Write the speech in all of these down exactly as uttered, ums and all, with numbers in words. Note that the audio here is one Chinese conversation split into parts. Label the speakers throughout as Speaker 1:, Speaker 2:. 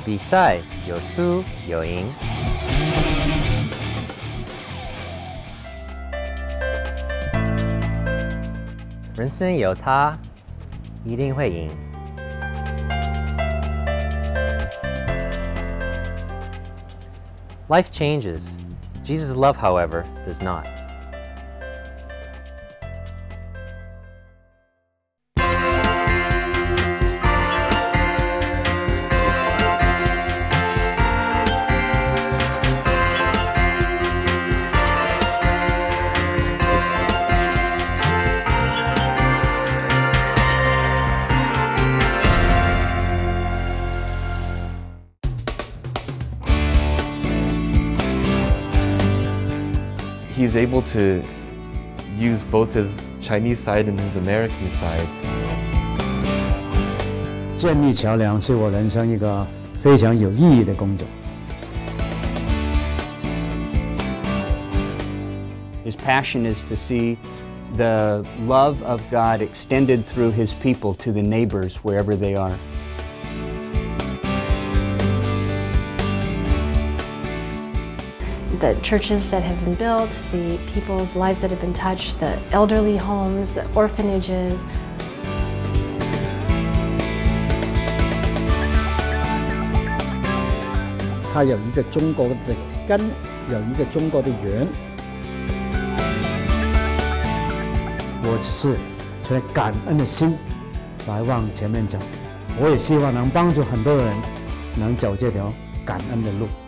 Speaker 1: 比赛有输有赢。人生有他，一定会赢。Life changes. Jesus' love, however, does not.
Speaker 2: He's able to use both his Chinese side and his American side.
Speaker 3: 建立桥梁是我人生一个非常有意义的工作。
Speaker 4: His passion is to see the love of God extended through his people to the neighbors wherever they are.
Speaker 5: The churches that have been built, the people's lives that have been touched, the elderly homes, the orphanages.
Speaker 6: 它有一个中国的根，有一个中国的源。
Speaker 3: 我只是存感恩的心来往前面走，我也希望能帮助很多人能走这条感恩的路。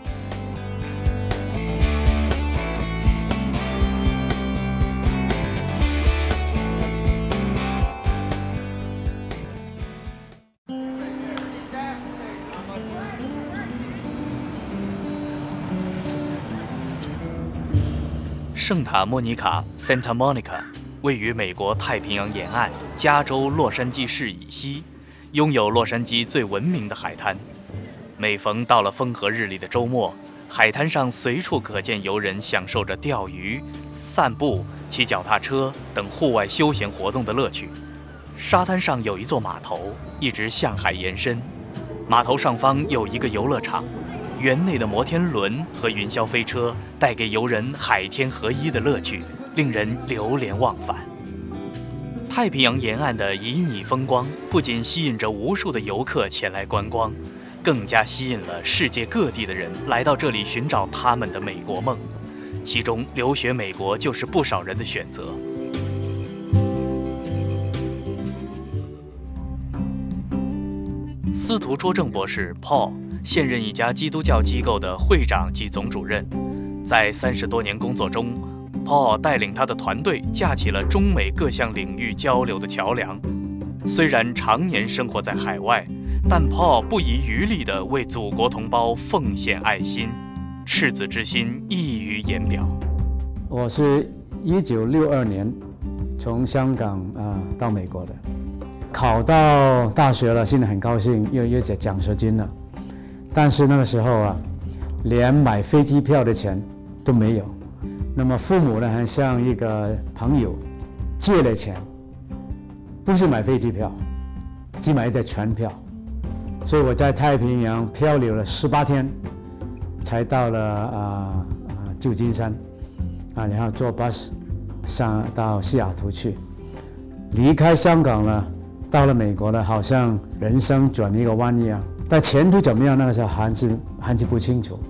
Speaker 7: 圣塔莫尼卡 （Santa Monica） 位于美国太平洋沿岸，加州洛杉矶市以西，拥有洛杉矶最闻名的海滩。每逢到了风和日丽的周末，海滩上随处可见游人享受着钓鱼、散步、骑脚踏车等户外休闲活动的乐趣。沙滩上有一座码头，一直向海延伸。码头上方有一个游乐场。园内的摩天轮和云霄飞车带给游人海天合一的乐趣，令人流连忘返。太平洋沿岸的旖旎风光不仅吸引着无数的游客前来观光，更加吸引了世界各地的人来到这里寻找他们的美国梦。其中，留学美国就是不少人的选择。司徒卓正博士 Paul。现任一家基督教机构的会长及总主任，在三十多年工作中 ，Paul 带领他的团队架起了中美各项领域交流的桥梁。虽然常年生活在海外，但 Paul 不遗余力地为祖国同胞奉献爱心，赤子之心溢于言表。
Speaker 3: 我是一九六二年从香港啊、呃、到美国的，考到大学了，现在很高兴，又又奖奖学金了。但是那个时候啊，连买飞机票的钱都没有。那么父母呢，还向一个朋友借了钱，不是买飞机票，只买的船票。所以我在太平洋漂流了十八天，才到了啊啊、呃呃、旧金山，啊，然后坐 bus 上到西雅图去。离开香港了，到了美国了，好像人生转一个弯一样。但前途怎么样？那个时候还是还是不清楚。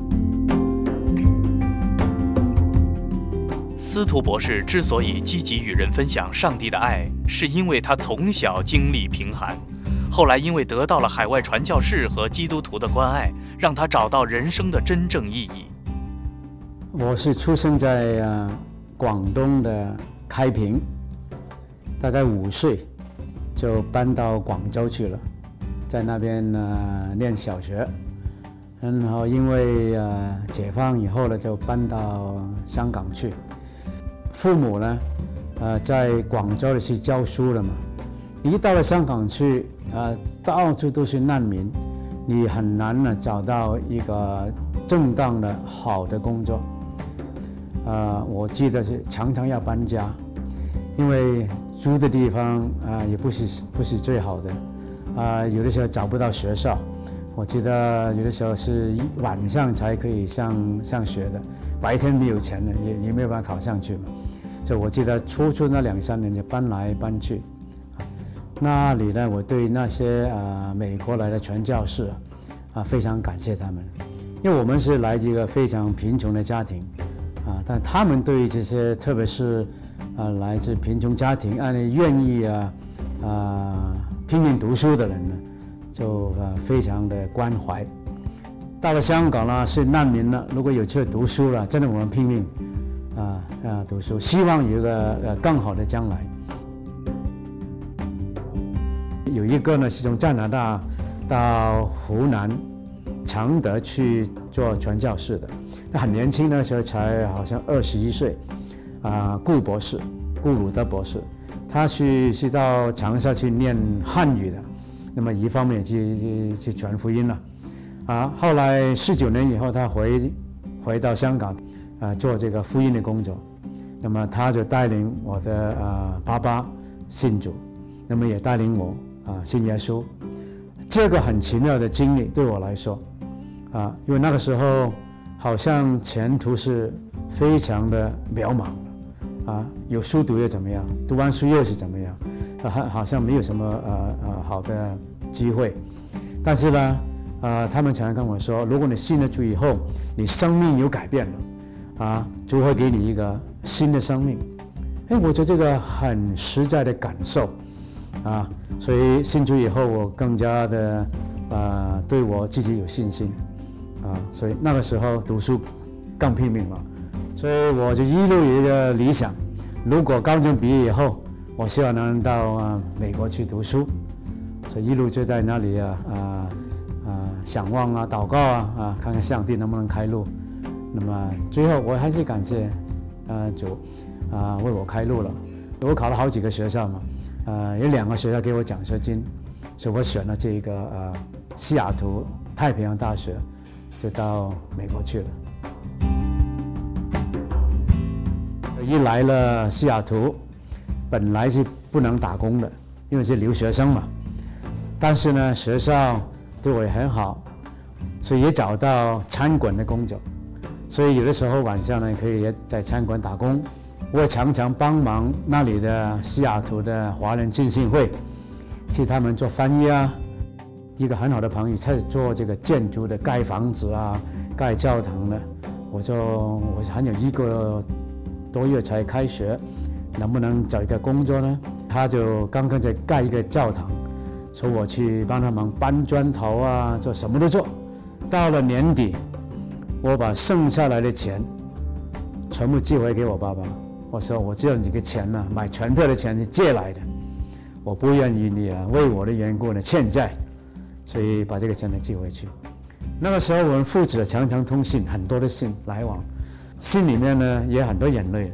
Speaker 7: 司徒博士之所以积极与人分享上帝的爱，是因为他从小经历贫寒，后来因为得到了海外传教士和基督徒的关爱，让他找到人生的真正意义。
Speaker 3: 我是出生在呃广东的开平，大概五岁就搬到广州去了。在那边呃念小学，然后因为呃解放以后呢，就搬到香港去。父母呢，呃在广州的去教书了嘛。一到了香港去，呃到处都是难民，你很难呢找到一个正当的好的工作。呃，我记得是常常要搬家，因为住的地方啊、呃、也不是不是最好的。啊、呃，有的时候找不到学校， 我记得有的时候是晚上才可以上上学的，白天没有钱的，也也没有办法考上去嘛。所以我记得初中那两三年就搬来搬去。那里呢，我对那些啊、呃、美国来的传教士啊、呃、非常感谢他们，因为我们是来自一个非常贫穷的家庭啊，但他们对于这些特别是啊、呃、来自贫穷家庭啊愿意啊啊、呃、拼命读书的人呢，就呃非常的关怀。到了香港呢，是难民了，如果有去读书了，真的我们拼命啊啊读书，希望有一个呃更好的将来。有一个呢是从加拿大到湖南常德去做传教士的，那很年轻的时候才好像二十一岁，啊，顾博士，顾鲁德博士，他去是到长沙去念汉语的，那么一方面去去去传福音了，啊，后来十九年以后他回回到香港，啊，做这个福音的工作，那么他就带领我的啊爸爸信主，那么也带领我。啊，信耶稣，这个很奇妙的经历对我来说，啊，因为那个时候好像前途是非常的渺茫的，啊，有书读又怎么样？读完书又是怎么样？啊，好像没有什么呃呃好的机会。但是呢，呃，他们常常跟我说，如果你信了主以后，你生命有改变了，啊，主会给你一个新的生命。哎，我觉得这个很实在的感受。啊，所以信主以后，我更加的啊、呃、对我自己有信心，啊，所以那个时候读书更拼命了，所以我就一路有一个理想，如果高中毕业以后，我希望能到啊美国去读书，所以一路就在那里啊啊啊想望啊祷告啊啊，看看上帝能不能开路。那么最后我还是感谢啊主啊为我开路了，我考了好几个学校嘛。呃，有两个学校给我奖学金，所以我选了这个呃西雅图太平洋大学，就到美国去了。一来了西雅图，本来是不能打工的，因为是留学生嘛。但是呢，学校对我也很好，所以也找到餐馆的工作。所以有的时候晚上呢，可以在餐馆打工。我也常常帮忙那里的西雅图的华人浸信会，替他们做翻译啊。一个很好的朋友开始做这个建筑的，盖房子啊，盖教堂的。我就我还有一个多月才开学，能不能找一个工作呢？他就刚刚在盖一个教堂，所以我去帮他们搬砖头啊，做什么都做。到了年底，我把剩下来的钱全部寄回给我爸爸。我说我只有你的钱呢、啊，买船票的钱是借来的，我不愿意你啊为我的缘故呢欠债，所以把这个钱呢寄回去。那个时候我们父子常常通信，很多的信来往，信里面呢也很多眼泪。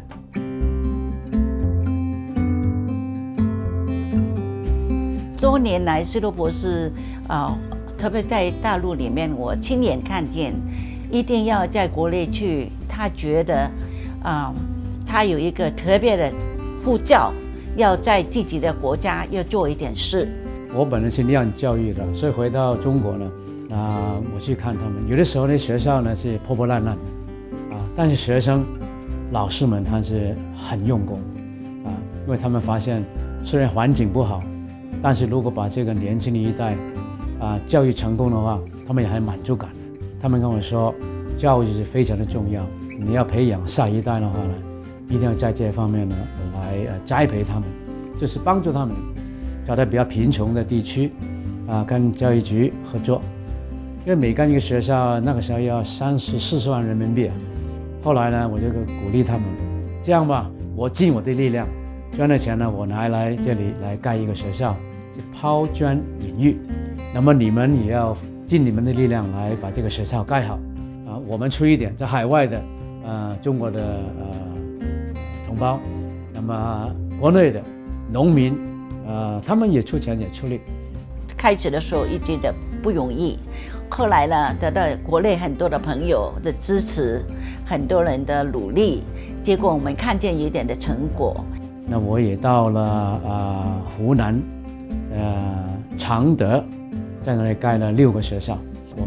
Speaker 8: 多年来，司铎博士啊、呃，特别在大陆里面，我亲眼看见，一定要在国内去，他觉得啊。呃他有一个特别的呼召，要在自己的国家要做一点事。
Speaker 3: 我本人是念教育的，所以回到中国呢，啊，我去看他们。有的时候呢，学校呢是破破烂烂的，啊，但是学生、老师们他是很用功，啊，因为他们发现虽然环境不好，但是如果把这个年轻的一代，啊，教育成功的话，他们也很满足感的。他们跟我说，教育是非常的重要，你要培养下一代的话呢。一定要在这方面呢来呃栽培他们，就是帮助他们，找到比较贫穷的地区，啊，跟教育局合作，因为每干一个学校那个时候要三十四十万人民币，后来呢我就鼓励他们，这样吧，我尽我的力量，赚的钱呢我拿来这里来盖一个学校，就抛砖引玉，那么你们也要尽你们的力量来把这个学校盖好，啊，我们出一点，在海外的呃中国的呃。同胞，那么国内的农民，呃，他们也出钱也出力。
Speaker 8: 开始的时候一直的不容易，后来呢，得到国内很多的朋友的支持，很多人的努力，结果我们看见有点的成果。
Speaker 3: 那我也到了啊、呃、湖南，呃常德，在那里盖了六个学校。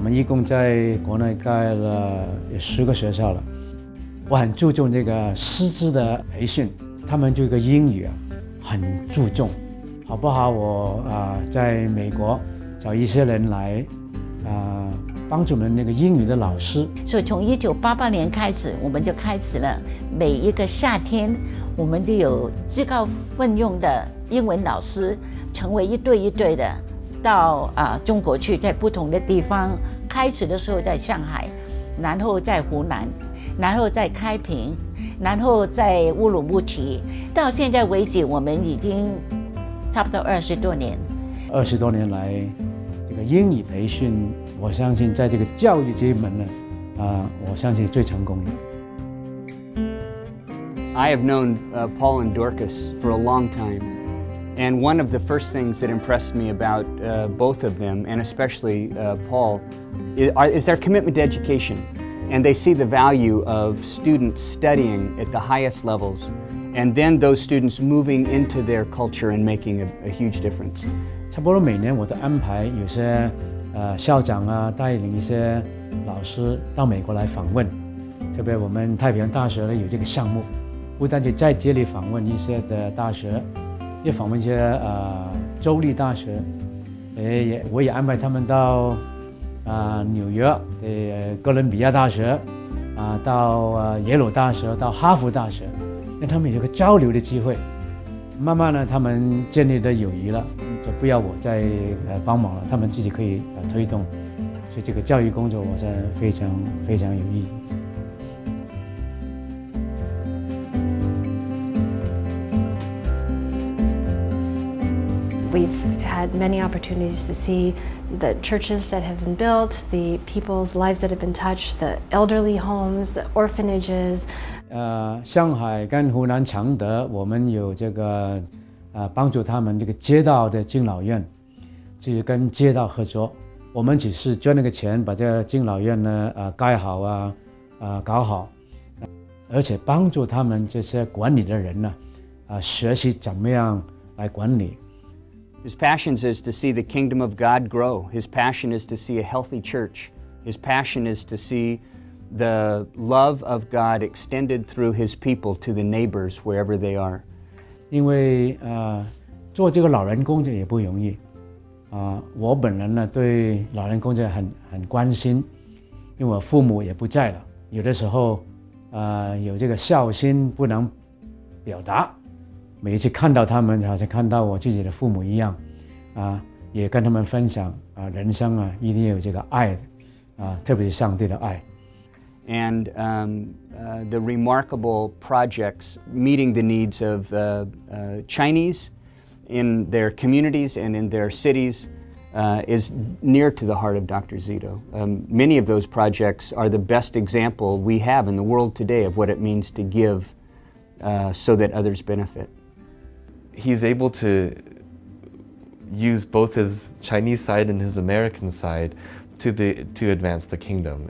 Speaker 3: 们一共在国内盖了有十个学校了。我很注重这个师资的培训，他们这个英语啊很注重，好不好？我啊、呃、在美国找一些人来啊、呃、帮助我们那个英语的老师。
Speaker 8: 所以从一九八八年开始，我们就开始了每一个夏天，我们都有自告奋勇的英文老师，成为一对一对的到啊、呃、中国去，在不同的地方。开始的时候在上海，然后在湖南，然后在开平，然后在乌鲁木齐。到现在为止，我们已经差不多二十多年。
Speaker 3: 二十多年来，这个英语培训，我相信在这个教育这一门呢，啊、呃，我相信最成功的。
Speaker 4: I have known uh, Paul and Dorcas for a long time, and one of the first things that impressed me about uh, both of them, and especially uh, Paul, is, are, is their commitment to education. And they see the value of students studying at the highest levels, and then those students moving into their culture and making a, a huge difference.
Speaker 3: 差不多每年我都安排有些呃校长啊带领一些老师到美国来访问，特别我们太平洋大学呢有这个项目，不但就在这里访问一些的大学，也访问一些呃州立大学，也也我也安排他们到啊、呃、纽约的哥伦比亚大学啊、呃、到呃耶鲁大学到哈佛大学，让他们有个交流的机会。慢慢呢，他们建立的友谊了，就不要我再呃帮忙了，他们自己可以呃推动，所以这个教育工作我是非常非常有意义。
Speaker 5: We've had many opportunities to see the churches that have been built, the people's lives that have been touched, the elderly homes, the orphanages.
Speaker 3: 呃，上海跟湖南常德，我们有这个呃帮助他们这个街道的敬老院，去跟街道合作。我们只是捐那个钱，把这个敬老院呢呃盖好啊，啊、呃、搞好，而且帮助他们这些管理的人呢，啊、呃、学习怎么样来管理。
Speaker 4: His passion is to see the kingdom of God grow. His passion is to see a healthy church. His passion is to see the love of God extended through His people to the neighbors wherever they are.
Speaker 3: 因为呃做这个老人工作也不容易啊、呃，我本人呢对老人工作很很关心，因为我父母也不在了，有的时候呃有这个孝心不能表达。每一次看到他们，好像看到我自己的父母一样，啊，也跟他们分享啊，人生啊，一定有这个爱的，啊，特别是上帝的爱。
Speaker 4: And um, uh, the remarkable projects meeting the needs of uh, uh, Chinese in their communities and in their cities uh, is near to the heart of Doctor Zito. Um, many of those projects are the best example we have in the world today of what it means to give uh, so that others benefit.
Speaker 2: He's able to use both his Chinese side and his American side to, the, to advance the kingdom.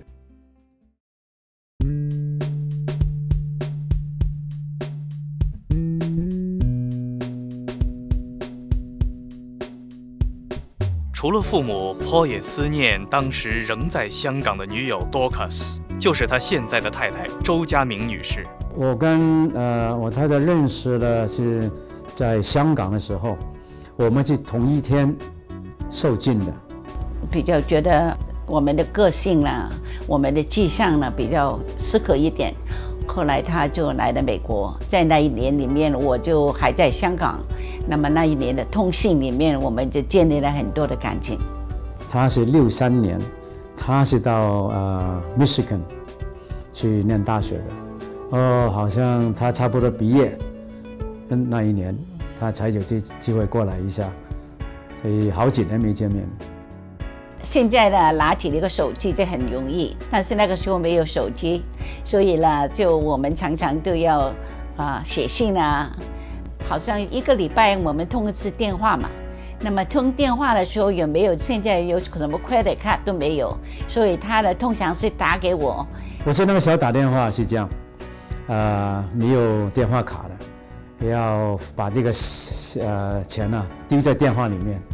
Speaker 7: 除了父母 ，Paul 也思念当时仍在香港的女友 Dorcas， 就是他现在的太太周家明女士。
Speaker 3: 我跟呃我太太认识的是在香港的时候，我们是同一天受浸的。
Speaker 8: 比较觉得我们的个性啦，我们的志向呢比较适合一点。后来他就来了美国，在那一年里面，我就还在香港。那么那一年的通信里面，我们就建立了很多的感情。
Speaker 3: 他是六三年，他是到呃 Michigan 去念大学的。哦，好像他差不多毕业，那一年他才有这机会过来一下，所以好几年没见面。
Speaker 8: 现在呢，拿起了一个手机就很容易，但是那个时候没有手机，所以呢，就我们常常都要啊、呃、写信啊，好像一个礼拜我们通一次电话嘛。那么通电话的时候有没有现在有什么 credit card 都没有，所以他呢通常是打给我。
Speaker 3: 我是那个时候打电话是这样，呃，没有电话卡的，要把这个呃钱呢、啊、丢在电话里面。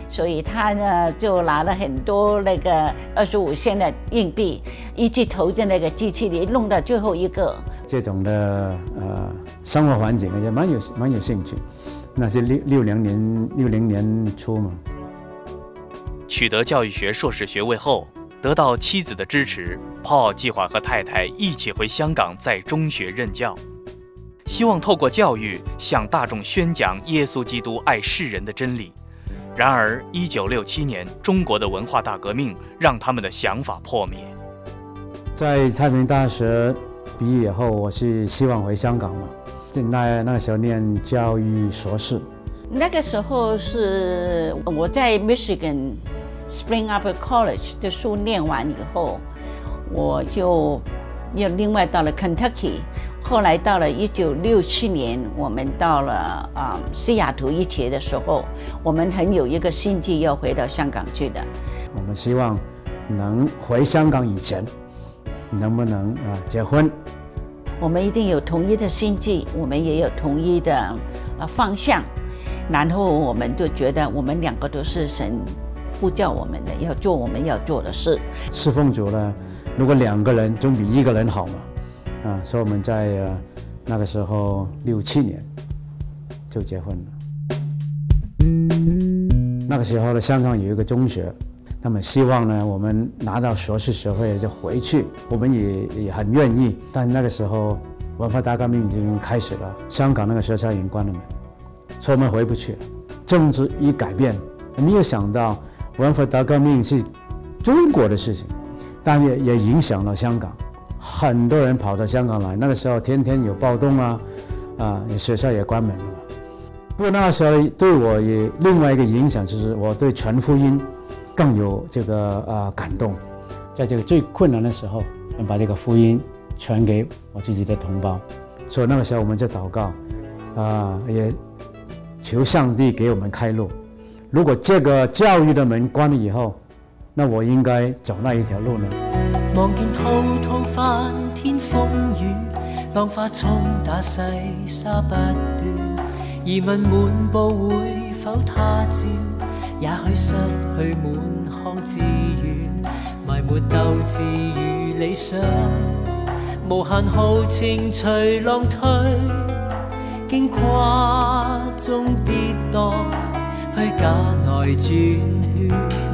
Speaker 8: 所以他呢就拿了很多那个二十五仙的硬币，一起投进那个机器里，弄到最后一个。
Speaker 3: 这种的呃生活环境也蛮有蛮有兴趣。那是六六零年六零年初嘛。
Speaker 7: 取得教育学硕士学位后，得到妻子的支持，Paul计划和太太一起回香港在中学任教，希望透过教育向大众宣讲耶稣基督爱世人的真理。然而，一九六七年中国的文化大革命让他们的想法破灭。
Speaker 3: 在太平大学毕业以后，我是希望回香港嘛，那那个时候念教育硕士。
Speaker 8: 那个时候是我在 Michigan Spring Arbor College 的书念完以后，我就又另外到了 Kentucky。后来到了一九六七年，我们到了啊、嗯、西雅图一学的时候，我们很有一个心计要回到香港去的。
Speaker 3: 我们希望能回香港以前，能不能啊结婚？
Speaker 8: 我们一定有统一的心计，我们也有统一的呃方向，然后我们就觉得我们两个都是神呼叫我们的，要做我们要做的事。
Speaker 3: 侍奉主呢，如果两个人总比一个人好嘛。啊，所以我们在呃那个时候六七年就结婚了。那个时候呢，香港有一个中学，他们希望呢我们拿到硕士学位就回去，我们也也很愿意。但那个时候文化大革命已经开始了，香港那个学校已经关了门，所以我们回不去了。政治一改变，没有想到文化大革命是中国的事情，但也也影响了香港。很多人跑到香港来，那个时候天天有暴动啊，啊，学校也关门了嘛。不过那个时候对我也另外一个影响，就是我对传福音更有这个呃感动。在这个最困难的时候，能把这个福音传给我自己的同胞，所以那个时候我们就祷告，啊，也求上帝给我们开路。如果这个教育的门关了以后，那我应该走那一条路呢？
Speaker 9: 望見滔滔翻天風雨，浪花沖打細沙不斷，疑問滿布會否他朝，也許失去滿腔志願，埋沒鬥志與理想，無限豪情隨浪推，經跨中跌宕，虛假內轉圈。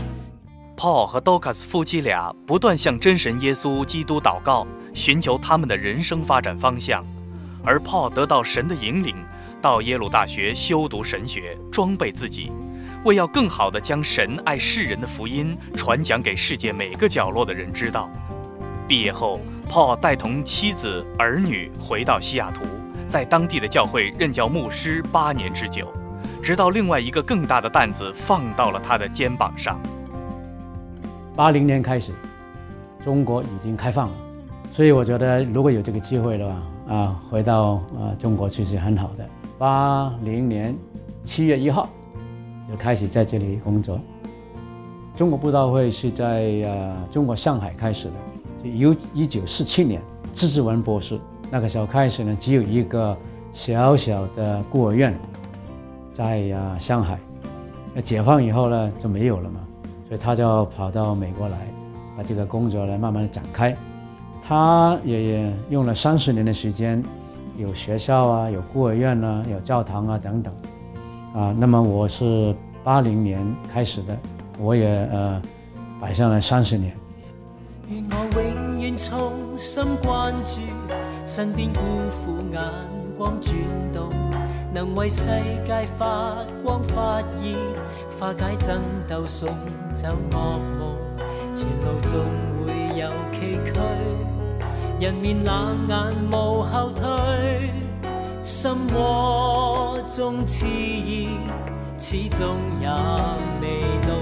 Speaker 7: Paul 和 Dorcas 夫妻俩不断向真神耶稣基督祷告，寻求他们的人生发展方向。而 Paul 得到神的引领，到耶鲁大学修读神学，装备自己，为要更好地将神爱世人的福音传讲给世界每个角落的人知道。毕业后 ，Paul 带同妻子、儿女回到西雅图，在当地的教会任教牧师八年之久，直到另外一个更大的担子放到了他的肩膀上。
Speaker 3: 八零年开始，中国已经开放了，所以我觉得如果有这个机会的话，啊，回到啊中国去是很好的。八零年七月一号就开始在这里工作。中国布道会是在呃中国上海开始的，就由一九四七年支志文博士那个时候开始呢，只有一个小小的孤儿院在啊上海，那解放以后呢就没有了嘛。所以他就跑到美国来，把这个工作呢慢慢的展开。他也用了三十年的时间，有学校啊，有孤儿院啊，有教堂啊等等。啊，那么我是八零年开始的，我也呃摆上了三十年。
Speaker 9: 願我永遠從心關注，身邊孤苦眼光轉動，能為世界發光發熱，化解爭鬥送走惡夢，前路總會有崎嶇，人面冷眼無後退，心窩中熾熱，始終也未到。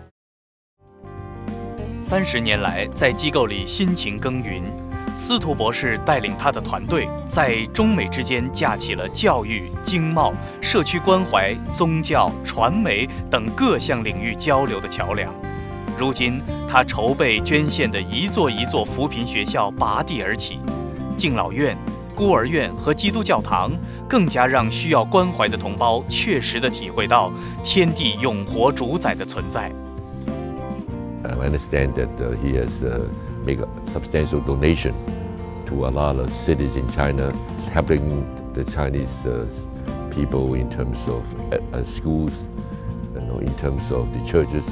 Speaker 7: 三十年来，在機構里辛勤耕耘，司徒博士帶領他的團隊，在中美之間架起了教育、經貿、社區關懷、宗教、傳媒等各項領域交流的橋梁。如今，他籌備捐獻的一座一座扶貧學校拔地而起，敬老院、 孤儿院和基督教堂，更加让需要关怀的同胞确实地体会到天地永活主宰的存在。
Speaker 10: I understand that uh, he has uh, made a substantial donation to a lot of cities in China, helping the Chinese uh, people in terms of uh, schools, you know, in terms of the churches.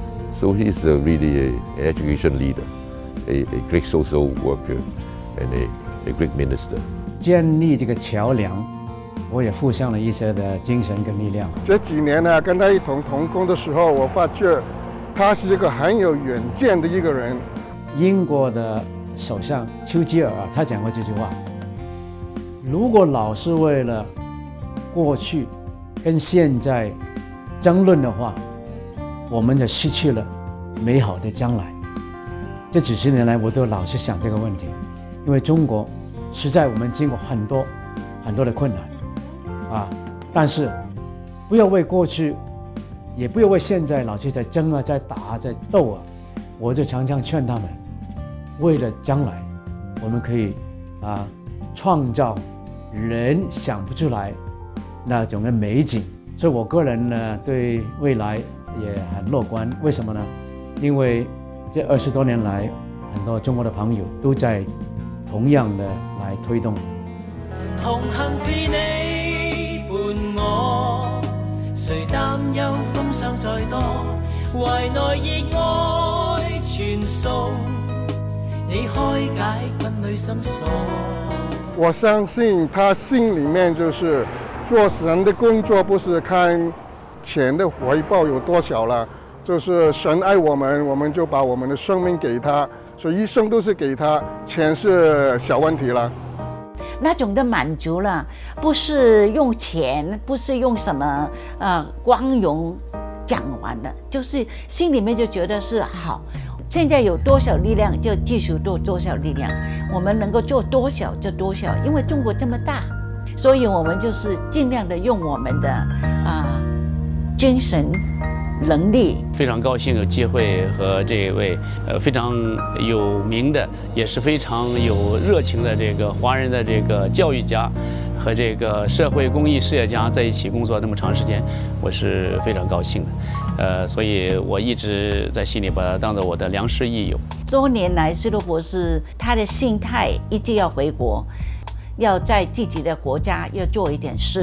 Speaker 10: So he's uh, really a, an education leader, a, a great social worker, and a, a great minister.
Speaker 3: 建立这个桥梁，我也付上了一些的精神跟力量。
Speaker 11: 这几年呢，跟他一同同工的时候，我发觉他是一个很有远见的一个人。
Speaker 3: 英国的首相丘吉尔啊，他讲过这句话：如果老是为了过去跟现在争论的话，我们就失去了美好的将来。这几十年来，我都老是想这个问题，因为中国实在我们经过很多很多的困难啊，但是不要为过去，也不要为现在老是在争啊、在打啊、在斗啊。我就常常劝他们，为了将来，我们可以啊创造人想不出来那种的美景。所以我个人呢，对未来也很乐观。为什么呢？因为这二十多年来，很多中国的朋友都在同样的来推动。
Speaker 9: 同行是你伴我，誰擔憂風霜再多，懷內熱愛傳送，你開解困裡心鎖。
Speaker 11: 我相信他心里面就是做神的工作，不是看钱的回报有多少了，就是神爱我们，我们就把我们的生命给他，所以一生都是给他，钱是小问题了。
Speaker 8: 那种的满足了，不是用钱，不是用什么呃光荣讲完的，就是心里面就觉得是好。现在有多少力量就继续做多少力量，我们能够做多少就多少，因为中国这么大，所以我们就是尽量的用我们的啊、呃、精神能力。
Speaker 12: 非常高兴有机会和这位呃非常有名的，也是非常有热情的这个华人的这个教育家和这个社会公益事业家在一起工作那么长时间，我是非常高兴的。呃，所以我一直在心里把他当做我的良师益友。
Speaker 8: 多年来，斯多博士他的心态一直要回国，要在自己的国家要做一点事。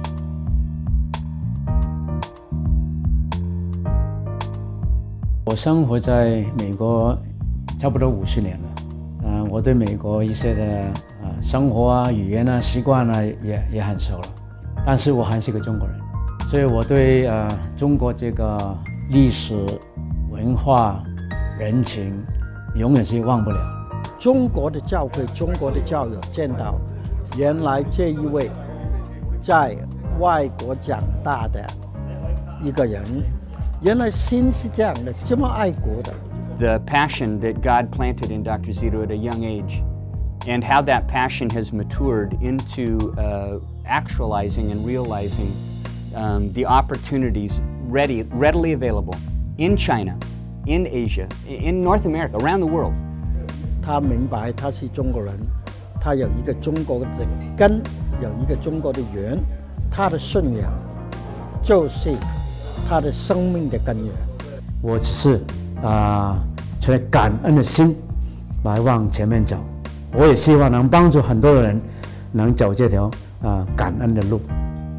Speaker 3: 我生活在美国差不多五十年了，嗯、呃，我对美国一些的啊、呃、生活啊、语言啊、习惯啊也也很熟了，但是我还是个中国人，所以我对呃中国这个历史、文化、人情，永远是忘不了。
Speaker 6: 中国的教会、中国的教友见到，原来这一位在外国长大的一个人。原来心是这样的，这么爱国的。
Speaker 4: The passion that God planted in Doctor Zito at a young age, and how that passion has matured into uh, actualizing and realizing um, the opportunities ready, readily available in China, in Asia, in North America, around the world.
Speaker 6: 他明白他是中国人，他有一个中国的根，有一个中国的源，他的信仰就是他的生命的根源。
Speaker 3: 我只是啊，存、呃、感恩的心来往前面走。我也希望能帮助很多人能走这条啊、呃、感恩的路。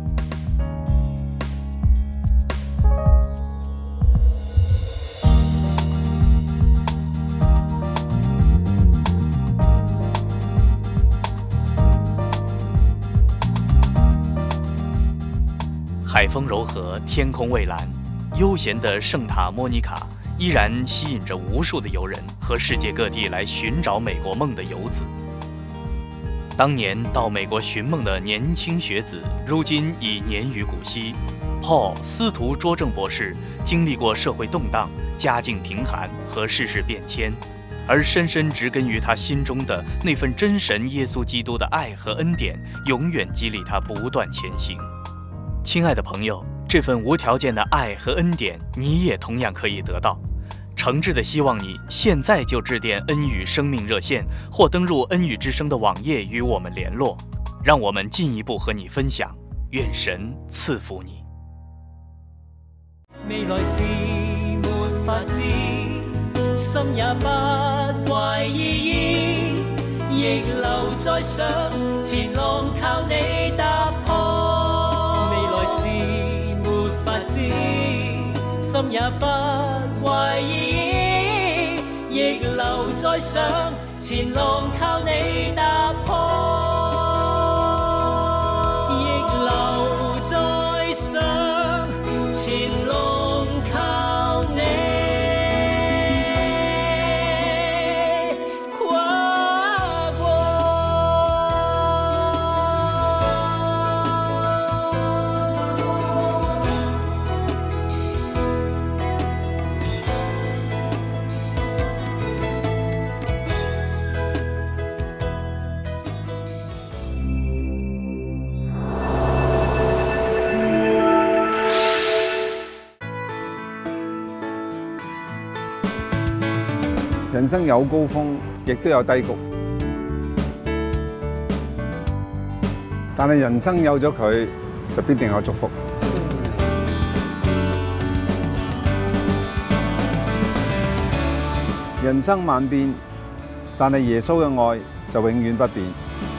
Speaker 7: 海风柔和，天空蔚蓝，悠闲的圣塔莫尼卡依然吸引着无数的游人和世界各地来寻找美国梦的游子。当年到美国寻梦的年轻学子，如今已年逾古稀。Paul 司徒卓正博士经历过社会动荡、家境贫寒和世事变迁，而深深植根于他心中的那份真神耶稣基督的爱和恩典，永远激励他不断前行。亲爱的朋友，这份无条件的爱和恩典，你也同样可以得到。 诚挚的希望你现在就致电恩语生命热线，或登入恩语之声的网页与我们联络，让我们进一步和你分享。愿神赐福你。
Speaker 9: 未来是没法知，心也不怀意义，逆流再上，前浪靠你踏破。未来是没法知，心也不怀意义，逆流再上，前浪靠你踏破。上前浪靠你跨過。
Speaker 13: 人生有高峰，亦都有低谷。但係人生有咗佢，就必定有祝福。人生萬變，但係耶穌嘅愛就永遠不變。